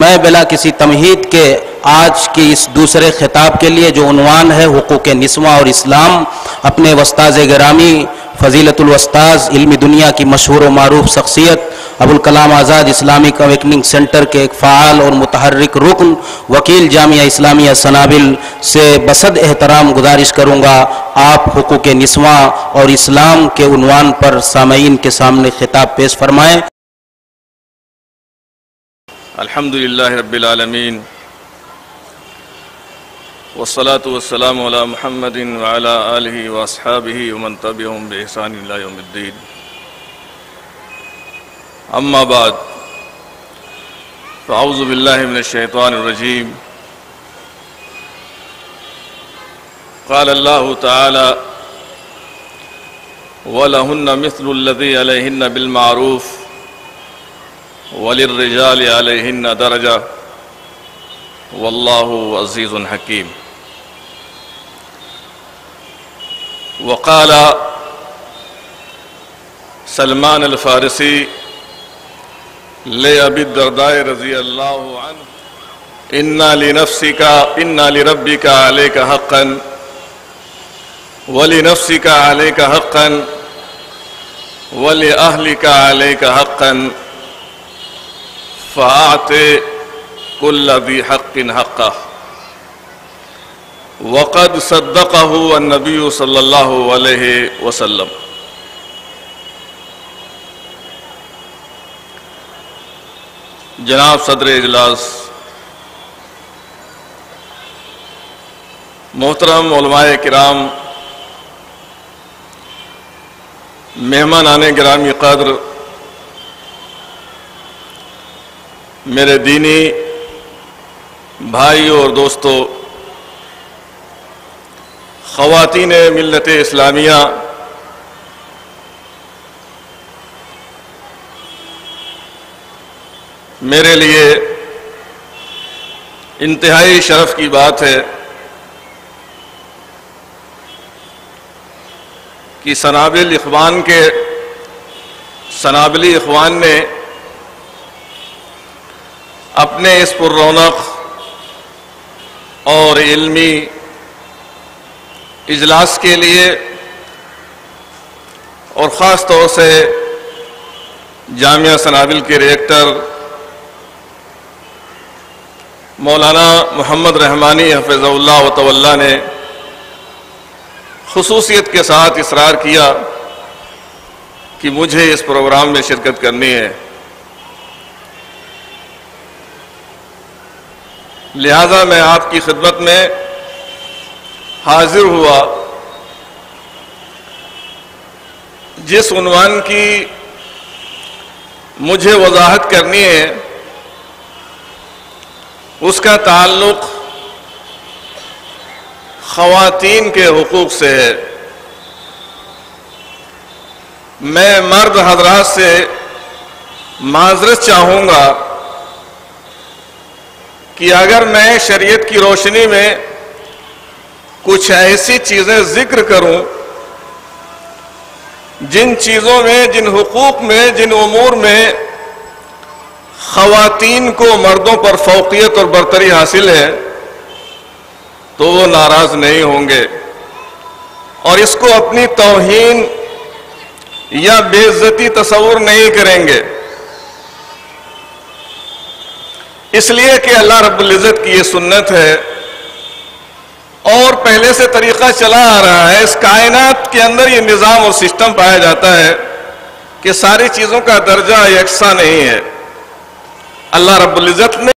میں بلا کسی تمہید کے آج کی اس دوسرے خطاب کے لیے جو عنوان ہے حقوق نسواں اور اسلام، اپنے استاذ گرامی فضیلت الاستاذ علمی دنیا کی مشہور و معروف شخصیت Abul Kalam Azad Islamic Awakening Centre کے ایک فعال اور متحرک رکن وکیل جامعہ اسلامیہ سنابل سے بصد احترام گزارش کروں گا آپ حقوق نسواں اور اسلام کے عنوان پر سامعین کے سامنے خطاب پیش فرمائیں۔ الحمدللہ رب العالمین والصلاة والسلام علی محمد وعلی آلہ واصحابہ ومن تبعہم بإحسان الی یوم الدین، اما بعد فاعوذ باللہ من الشیطان الرجیم۔ قال اللہ تعالی وَلَهُنَّ مِثْلُ الَّذِي عَلَيْهِنَّ بِالْمَعْرُوفِ وَلِلرِّجَالِ عَلَيْهِنَّ دَرَجَةٌ وَاللَّهُ عَزِيزٌ حَكِيمٌ۔ وقال سلمان الفارسی لأبی الدرداء رضی اللہ عنہ إِنَّ لِرَبِّكَ عَلَيْكَ حَقًّا وَلِنَفْسِكَ عَلَيْكَ حَقًّا وَلِأَهْلِكَ عَلَيْكَ حَقًّا فَأَعْطِ كُلَّ ذِي حَقٍّ حَقَّهُ۔ وقد صدقه النبی صلی اللہ علیہ وسلم۔ جناب صدر اجلاس، محترم علماء کرام، مہمانان گرامی قدر، میرے دینی بھائیوں اور دوستوں، خواتین ملت اسلامیہ، میرے لیے انتہائی شرف کی بات ہے کہ سنابل سنابلی اخوان نے اپنے اس پر رونق اور علمی اجلاس کے لیے اور خاص طور سے جامعہ سنابل کے ریکٹر مولانا محمد رحمانی حفظہ اللہ و تولیٰ نے خصوصیت کے ساتھ اصرار کیا کہ مجھے اس پروگرام میں شرکت کرنی ہے، لہذا میں آپ کی خدمت میں حاضر ہوا۔ جس عنوان کی مجھے وضاحت کرنی ہے اس کا تعلق خواتین کے حقوق سے ہے۔ میں مرد حضرات سے معذرت چاہوں گا کہ اگر میں شریعت کی روشنی میں کچھ ایسی چیزیں ذکر کروں جن چیزوں میں، جن حقوق میں، جن امور میں خواتین کو مردوں پر فوقیت اور برتری حاصل ہے تو وہ ناراض نہیں ہوں گے اور اس کو اپنی توہین یا بے عزتی تصور نہیں کریں گے، اس لیے کہ اللہ رب العزت کی یہ سنت ہے اور پہلے سے طریقہ چلا آ رہا ہے۔ اس کائنات کے اندر یہ نظام اور سسٹم پایا جاتا ہے کہ ساری چیزوں کا درجہ یکساں نہیں ہے۔ اللہ رب العزت نے